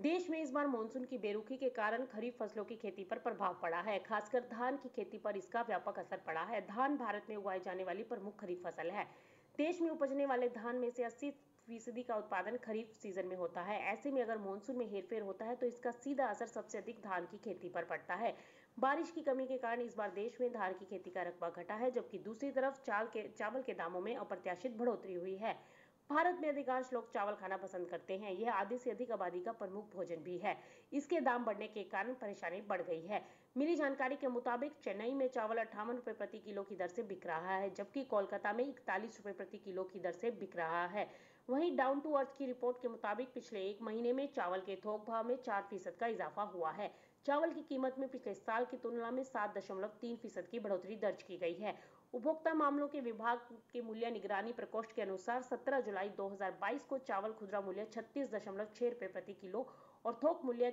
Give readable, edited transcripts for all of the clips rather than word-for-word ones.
देश में इस बार मानसून की बेरुखी के कारण खरीफ फसलों की खेती पर प्रभाव पड़ा है। खासकर धान की खेती पर इसका व्यापक असर पड़ा है। धान भारत में उगाई जाने वाली प्रमुख खरीफ फसल है। देश में उपजने वाले धान में से 80% का उत्पादन खरीफ सीजन में होता है। ऐसे में अगर मानसून में हेरफेर होता है तो इसका सीधा असर सबसे अधिक धान की खेती पर पड़ता है। बारिश की कमी के कारण इस बार देश में धान की खेती का रकबा घटा है, जबकि दूसरी तरफ चावल के दामों में अप्रत्याशित बढ़ोतरी हुई है। भारत में अधिकांश लोग चावल खाना पसंद करते हैं। यह आधी से अधिक आबादी का प्रमुख भोजन भी है। इसके दाम बढ़ने के कारण परेशानी बढ़ गई है। मिली जानकारी के मुताबिक चेन्नई में चावल 58 रुपए प्रति किलो की दर से बिक रहा है, जबकि कोलकाता में 41 रुपए प्रति किलो की दर से बिक रहा है। वहीं डाउन टू अर्थ की रिपोर्ट के मुताबिक पिछले एक महीने में चावल के थोक भाव में 4% का इजाफा हुआ है। चावल की कीमत में पिछले साल की तुलना में 7.3% की बढ़ोतरी दर्ज की गई है। उपभोक्ता मामलों के विभाग के मूल्य निगरानी प्रकोष्ठ के अनुसार 17 जुलाई 2022 को चावल खुदरा मूल्य 36.6 रुपए प्रति किलो और थोक मूल्य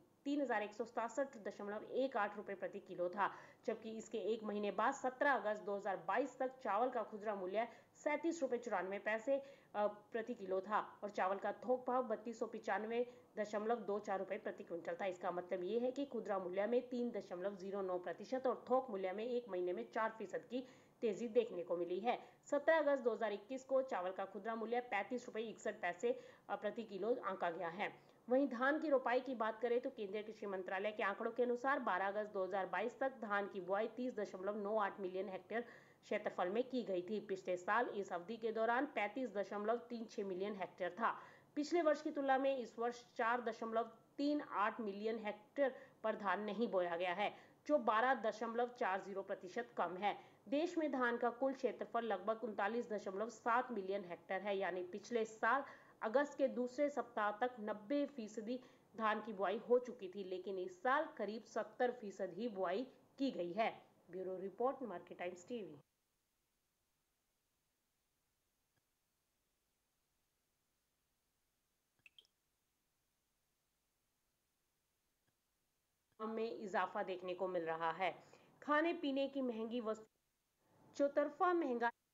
3167.18 रुपए प्रति किलो था, जबकि इसके एक महीने बाद 17 अगस्त 2022 तक चावल का खुदरा मूल्य 37.94 रुपए प्रति किलो था और चावल का थोक भाव 3295.24 रुपए प्रति क्विंटल था। इसका मतलब ये है कि खुदरा मूल्य में 3.09% और थोक मूल्य में एक महीने में 4% की तेजी देखने को मिली है। 17 अगस्त 2021 को चावल का खुदरा मूल्य 35.61 रुपए प्रति किलो आंका गया है। वहीं धान की रोपाई की बात करें तो केंद्रीय कृषि मंत्रालय के आंकड़ों के अनुसार 12 अगस्त 2022 तक धान की बुआई 30.98 मिलियन हेक्टेयर क्षेत्रफल में की गई थी। पिछले साल इस अवधि के दौरान 35.36 मिलियन हेक्टेयर था। पिछले वर्ष की तुलना में इस वर्ष 4.38 मिलियन हेक्टेयर पर धान नहीं बोया गया है, जो 12.40% कम है। देश में धान का कुल क्षेत्रफल लगभग 39.7 मिलियन हेक्टेयर है, यानी पिछले साल अगस्त के दूसरे सप्ताह तक 90% धान की बुआई हो चुकी थी, लेकिन इस साल करीब 70% ही बुआई की गई है। Bureau report, Market Times TV. में इजाफा देखने को मिल रहा है। खाने पीने की महंगी वस्तु चौतरफा महंगाई